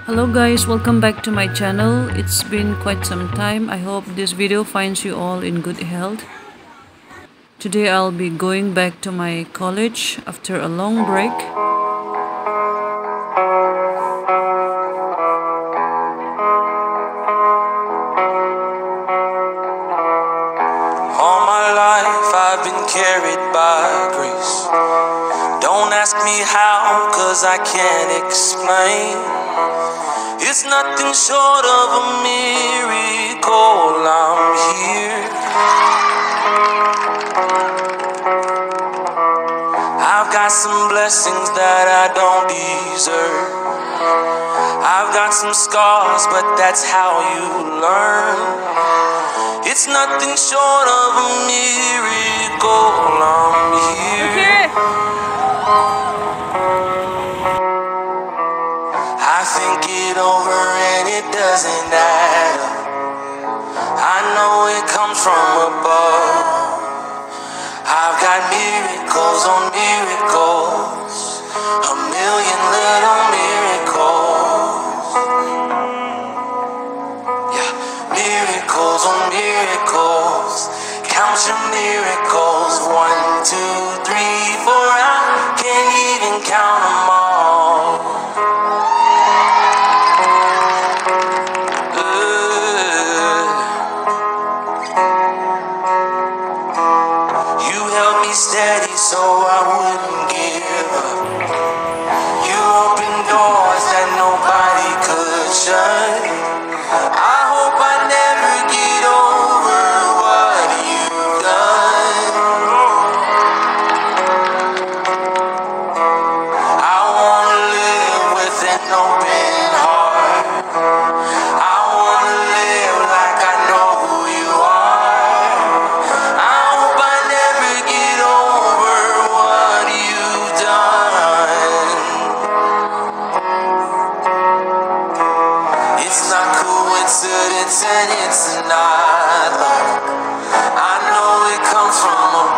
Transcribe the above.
Hello guys, welcome back to my channel. It's been quite some time. I hope this video finds you all in good health. Today I'll be going back to my college after a long break. All my life I've been carried by grace. Don't ask me how, 'cause I can't explain. It's nothing short of a miracle I'm here. I've got some blessings that I don't deserve. I've got some scars, but that's how you learn. It's nothing short of a miracle I'm here. I think it over and it doesn't add up. I know it comes from above. I've got miracles on miracles, a million little miracles. Yeah, miracles on miracles. Count your miracles, 1, 2, 3, 4. I can't even count them all. You held me steady so I wouldn't give up. You opened doors that nobody could shut. I hope I never get over what you've done. I wanna live with an open heart. I wanna live like I know who you are. I hope I never get over what you've done. It's not coincidence and it's not luck. I know it comes from